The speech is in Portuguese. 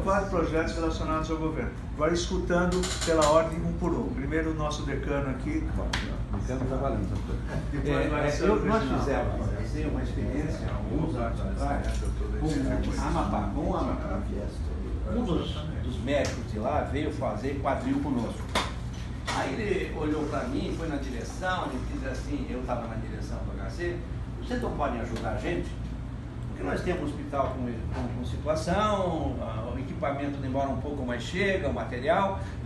4 projetos relacionados ao governo. Agora, escutando pela ordem um por um. Primeiro, o nosso decano aqui. O decano está valendo. Nós fizemos assim, uma experiência há alguns anos atrás com Amapá, um dos médicos de lá veio fazer quadril conosco. Aí ele olhou para mim, foi na direção, ele disse assim, eu estava na direção do HC, vocês não podem ajudar a gente? Porque nós temos um hospital com situação, o equipamento demora um pouco, mas chega, o material.